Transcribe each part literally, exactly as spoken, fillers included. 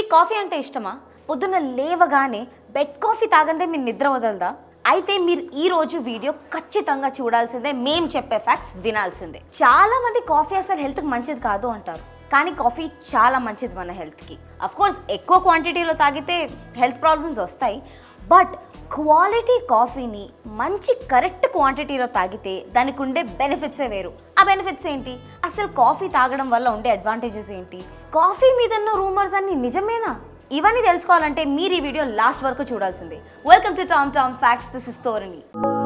మీకు కాఫీ అంటే ఇష్టమా? పొద్దున్న లేవగానే బెడ్ కాఫీ తాగందే మీరు నిద్ర వదలదా? అయితే మీరు ఈ రోజు వీడియో ఖచ్చితంగా చూడాల్సిందే, మేము చెప్పే ఫ్యాక్ట్స్ వినాల్సిందే. చాలా మంది కాఫీ అసలు హెల్త్కి మంచిది కాదు అంటారు, కానీ కాఫీ చాలా మంచిది మన హెల్త్కి. అఫ్ కోర్స్ ఎక్కువ క్వాంటిటీలో తాగితే హెల్త్ ప్రాబ్లమ్స్ వస్తాయి, బట్ క్వాలిటీ కాఫీని మంచి కరెక్ట్ క్వాంటిటీలో తాగితే దానికి ఉండే బెనిఫిట్సే వేరు. ఆ బెనిఫిట్స్ ఏంటి? అసలు కాఫీ తాగడం వల్ల ఉండే అడ్వాంటేజెస్ ఏంటి? కాఫీ మీద ఉన్న రూమర్స్ అన్ని నిజమేనా? ఇవన్నీ తెలుసుకోవాలంటే మీరు ఈ వీడియో లాస్ట్ వరకు చూడాల్సిందే. Welcome to Tom Tom facts, this is Torani.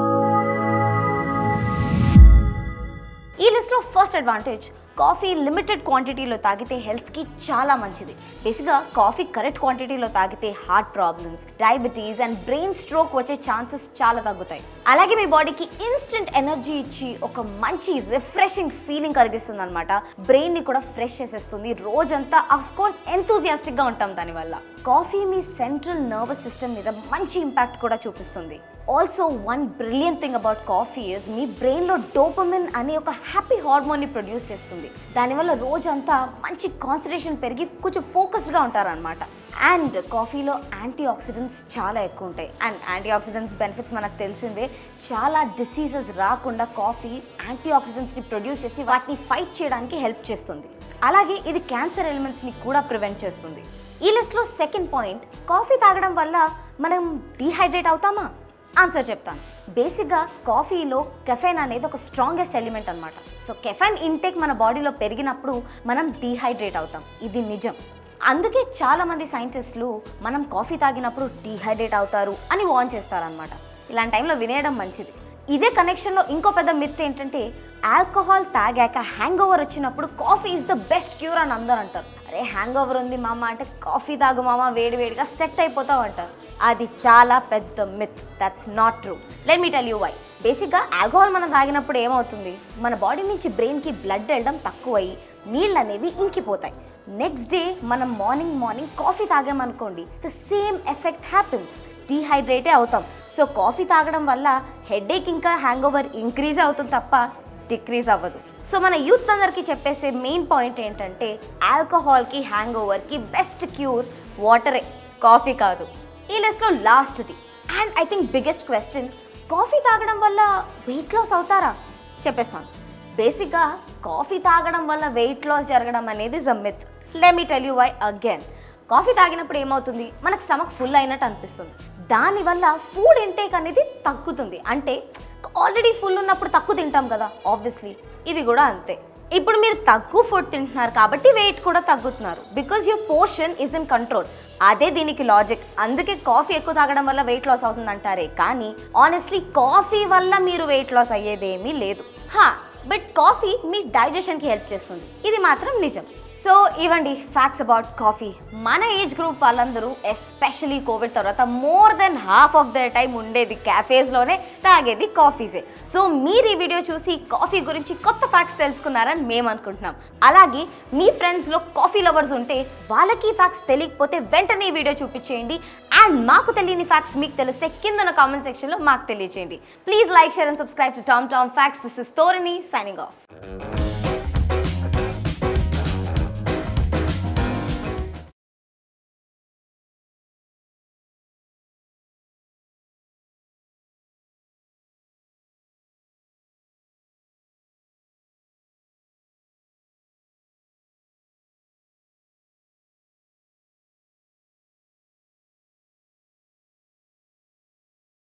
ఈ లిస్ట్లో ఫస్ట్ అడ్వాంటేజ్, కాఫీ లిమిటెడ్ క్వాంటిటీలో తాగితే హెల్త్కి చాలా మంచిది. బేసిక్గా కాఫీ కరెక్ట్ క్వాంటిటీలో తాగితే heart problems, diabetes and brain stroke వచ్చే ఛాన్సెస్ చాలా తగ్గుతాయి. అలాగే మీ బాడీకి ఇన్స్టెంట్ ఎనర్జీ ఇచ్చి ఒక మంచి రిఫ్రెషింగ్ ఫీలింగ్ కలిగిస్తుంది అనమాట. బ్రెయిన్ని కూడా ఫ్రెష్ చేసేస్తుంది. రోజంతా అఫ్ కోర్స్ ఎంతూజియాస్టిక్గా ఉంటాం దానివల్ల. కాఫీ మీ సెంట్రల్ నర్వస్ సిస్టమ్ మీద మంచి ఇంపాక్ట్ కూడా చూపిస్తుంది. Also one brilliant thing about coffee is మీ బ్రెయిన్లో డోపమిన్ అనే ఒక హ్యాపీ హార్మోన్ని ప్రొడ్యూస్ చేస్తుంది. దానివల్ల రోజంతా మంచి కాన్సన్ట్రేషన్ పెరిగి కొంచెం ఫోకస్డ్గా ఉంటారనమాట. అండ్ కాఫీలో యాంటీ ఆక్సిడెంట్స్ చాలా ఎక్కువ ఉంటాయి. అండ్ యాంటీ ఆక్సిడెంట్స్ బెనిఫిట్స్ మనకు తెలిసిందే. చాలా డిసీజెస్ రాకుండా కాఫీ యాంటీ ఆక్సిడెంట్స్ని ప్రొడ్యూస్ చేసి వాటిని ఫైట్ చేయడానికి హెల్ప్ చేస్తుంది. అలాగే ఇది క్యాన్సర్ ఎలిమెంట్స్ని కూడా ప్రివెంట్ చేస్తుంది. ఈ లిస్ట్లో సెకండ్ పాయింట్, కాఫీ తాగడం వల్ల మనం డీహైడ్రేట్ అవుతామా? ఆన్సర్ చెప్తాను. బేసిక్గా కాఫీలో కెఫెన్ అనేది ఒక స్ట్రాంగెస్ట్ ఎలిమెంట్ అనమాట. సో కెఫెన్ ఇంటేక్ మన బాడీలో పెరిగినప్పుడు మనం డీహైడ్రేట్ అవుతాం, ఇది నిజం. అందుకే చాలామంది సైంటిస్టులు మనం కాఫీ తాగినప్పుడు డీహైడ్రేట్ అవుతారు అని వార్న్ చేస్తారనమాట. ఇలాంటి టైంలో వినేయడం మంచిది. ఇదే కనెక్షన్లో ఇంకో పెద్ద మిత్ ఏంటంటే, ఆల్కహాల్ తాగాక హ్యాంగ్ ఓవర్ వచ్చినప్పుడు coffee is the best cure అని అందరూ అంటారు. అరే హ్యాంగ్ ఓవర్ ఉంది మామ అంటే కాఫీ తాగు మామ, వేడి వేడిగా సెట్ అయిపోతావు అంటారు. అది చాలా పెద్ద myth. That's not true. Let me tell you why. బేసిక్గా ఆల్కహాల్ మనం తాగినప్పుడు ఏమవుతుంది, మన బాడీ నుంచి బ్రెయిన్కి బ్లడ్ వెళ్ళడం తక్కువయ్యి నీళ్ళు అనేవి ఇంకిపోతాయి. నెక్స్ట్ డే మనం మార్నింగ్ మార్నింగ్ కాఫీ తాగామనుకోండి, ద సేమ్ ఎఫెక్ట్ హ్యాపెన్స్, డీహైడ్రేటే అవుతాం. సో కాఫీ తాగడం వల్ల హెడేక్ ఇంకా హ్యాంగ్ ఓవర్ ఇంక్రీజ్ అవుతుంది తప్ప డిక్రీజ్ అవ్వదు. సో మన యూత్ అందరికీ చెప్పేసే మెయిన్ పాయింట్ ఏంటంటే, ఆల్కహాల్కి హ్యాంగ్ ఓవర్కి బెస్ట్ క్యూర్ వాటరే, కాఫీ కాదు. ఈ లిస్ట్లో లాస్ట్ది and I think biggest question, coffee తాగడం వల్ల వెయిట్ లాస్ అవుతారా? చెప్పేస్తాను. బేసిక్గా కాఫీ తాగడం వల్ల వెయిట్ లాస్ జరగడం అనేది is a myth. Let me tell you why again. Coffee తాగినప్పుడు ఏమవుతుంది, మనకు స్టమక్ ఫుల్ అయినట్టు అనిపిస్తుంది. దానివల్ల ఫుడ్ ఇంటేక్ అనేది తగ్గుతుంది. అంటే ఆల్రెడీ ఫుల్ ఉన్నప్పుడు తక్కువ తింటాం కదా, ఆబ్వియస్లీ ఇది కూడా అంతే. ఇప్పుడు మీరు తక్కువ ఫుడ్ తింటున్నారు కాబట్టి వెయిట్ కూడా తగ్గుతున్నారు, because your portion is in control. అదే దీనికి లాజిక్. అందుకే కాఫీ ఎక్కువ తాగడం వల్ల వెయిట్ లాస్ అవుతుంది అంటారే, కానీ ఆనెస్ట్లీ కాఫీ వల్ల మీరు వెయిట్ లాస్ అయ్యేదేమీ లేదు. హా, బట్ కాఫీ మీ డైజెషన్కి హెల్ప్ చేస్తుంది, ఇది మాత్రం నిజం. సో ఇవ్వండి ఫ్యాక్ట్స్ అబౌట్ కాఫీ. మన ఏజ్ గ్రూప్ వాళ్ళందరూ ఎస్పెషలీ కోవిడ్ తర్వాత more than half of the time ఉండేది క్యాఫేస్లోనే, తాగేది కాఫీసే. సో మీరు ఈ వీడియో చూసి కాఫీ గురించి కొత్త ఫ్యాక్ట్స్ తెలుసుకున్నారని మేము అనుకుంటున్నాం. అలాగే మీ ఫ్రెండ్స్లో కాఫీ లవర్స్ ఉంటే వాళ్ళకి ఫ్యాక్ట్స్ తెలియకపోతే వెంటనే ఈ వీడియో చూపించేయండి. అండ్ మాకు తెలియని ఫ్యాక్ట్స్ మీకు తెలిస్తే కింద కామెంట్ సెక్షన్లో మాకు తెలియచేయండి. Please like, share and subscribe to Tom Tom facts. This is Torani signing of.